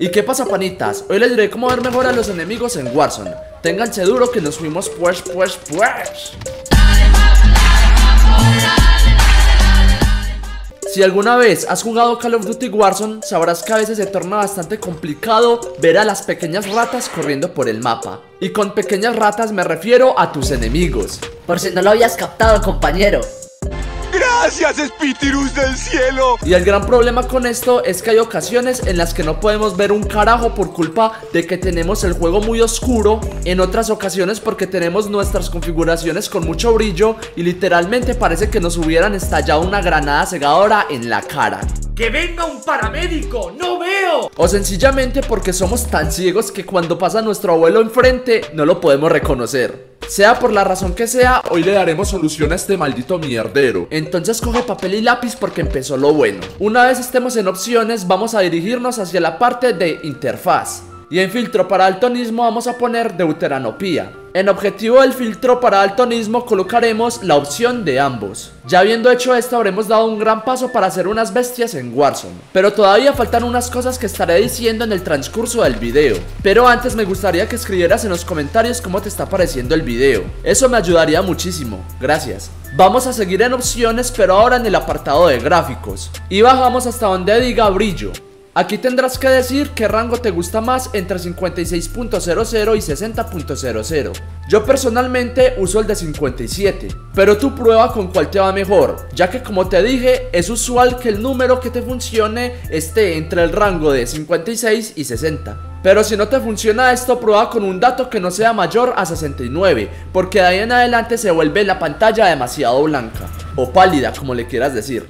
¿Y qué pasa, panitas? Hoy les diré cómo ver mejor a los enemigos en Warzone. Ténganse duro que nos fuimos pues. Si alguna vez has jugado Call of Duty Warzone, sabrás que a veces se torna bastante complicado ver a las pequeñas ratas corriendo por el mapa. Y con pequeñas ratas me refiero a tus enemigos. Por si no lo habías captado, compañero. ¡Gracias, Espíritus del cielo! Y el gran problema con esto es que hay ocasiones en las que no podemos ver un carajo por culpa de que tenemos el juego muy oscuro. En otras ocasiones porque tenemos nuestras configuraciones con mucho brillo y literalmente parece que nos hubieran estallado una granada cegadora en la cara. ¡Que venga un paramédico! ¡No veo! O sencillamente porque somos tan ciegos que cuando pasa nuestro abuelo enfrente no lo podemos reconocer. Sea por la razón que sea, hoy le daremos solución a este maldito mierdero. Entonces coge papel y lápiz porque empezó lo bueno. Una vez estemos en opciones, vamos a dirigirnos hacia la parte de interfaz. Y en filtro para daltonismo vamos a poner deuteranopía. En objetivo del filtro para daltonismo colocaremos la opción de ambos. Ya habiendo hecho esto, habremos dado un gran paso para hacer unas bestias en Warzone. Pero todavía faltan unas cosas que estaré diciendo en el transcurso del video. Pero antes me gustaría que escribieras en los comentarios cómo te está pareciendo el video. Eso me ayudaría muchísimo, gracias. Vamos a seguir en opciones, pero ahora en el apartado de gráficos. Y bajamos hasta donde diga brillo. Aquí tendrás que decir qué rango te gusta más entre 56.00 y 60.00. Yo personalmente uso el de 57, pero tú prueba con cuál te va mejor, ya que como te dije, es usual que el número que te funcione esté entre el rango de 56 y 60. Pero si no te funciona esto, prueba con un dato que no sea mayor a 69, porque de ahí en adelante se vuelve la pantalla demasiado blanca, o pálida, como le quieras decir.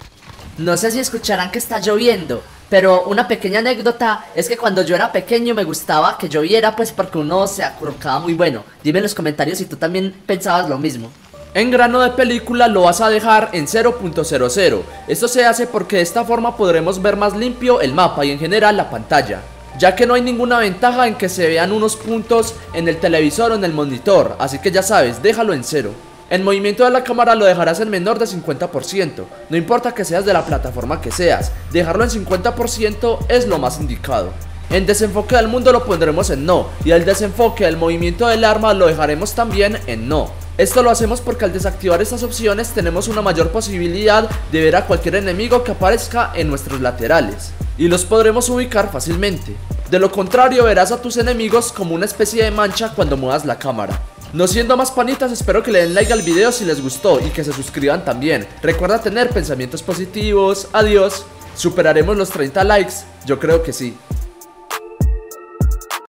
No sé si escucharán que está lloviendo, pero una pequeña anécdota es que cuando yo era pequeño me gustaba que lloviera, pues porque uno se acurrucaba muy bueno. Dime en los comentarios si tú también pensabas lo mismo. En grano de película lo vas a dejar en 0.00. Esto se hace porque de esta forma podremos ver más limpio el mapa y en general la pantalla, ya que no hay ninguna ventaja en que se vean unos puntos en el televisor o en el monitor, así que ya sabes, déjalo en 0. El movimiento de la cámara lo dejarás en menor de 50%, no importa que seas de la plataforma que seas, dejarlo en 50% es lo más indicado. En desenfoque del mundo lo pondremos en no, y el desenfoque del movimiento del arma lo dejaremos también en no. Esto lo hacemos porque al desactivar estas opciones tenemos una mayor posibilidad de ver a cualquier enemigo que aparezca en nuestros laterales, y los podremos ubicar fácilmente. De lo contrario verás a tus enemigos como una especie de mancha cuando muevas la cámara. No siendo más panitas, espero que le den like al video si les gustó y que se suscriban también. Recuerda tener pensamientos positivos. Adiós. ¿Superaremos los 30 likes? Yo creo que sí.